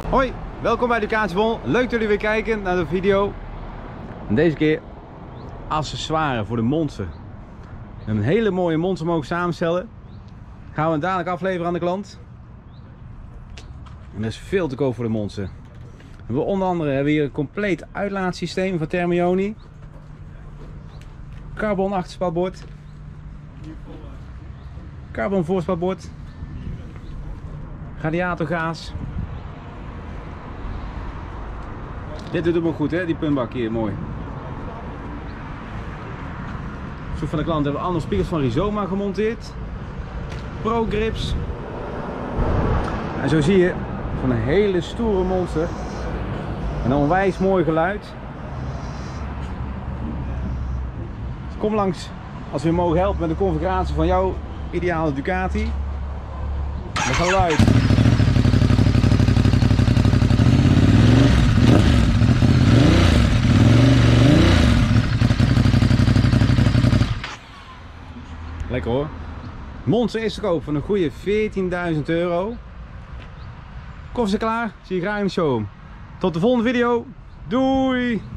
Hoi, welkom bij Ducati-Bon. Leuk dat jullie weer kijken naar de video. En deze keer accessoires voor de Monster. We hebben een hele mooie Monster mogen samenstellen. Gaan we dadelijk afleveren aan de klant. En er is veel te koop voor de Monster. We onder andere hebben we hier een compleet uitlaatsysteem van Termioni. Carbon achterspatbord. Carbon voorspatbord. Radiatorgaas. Dit doet hem ook goed, hè? Die puntbak hier, mooi. Op zoek van de klant hebben we andere spiegels van Rizoma gemonteerd. Pro grips. En zo zie je van een hele stoere Monster. Een onwijs mooi geluid. Dus kom langs als we je mogen helpen met de configuratie van jouw ideale Ducati. Met geluid. Lekker hoor. Monster is te koop van een goede €14.000. Koffie is klaar. Zie je graag in de showroom. Tot de volgende video. Doei!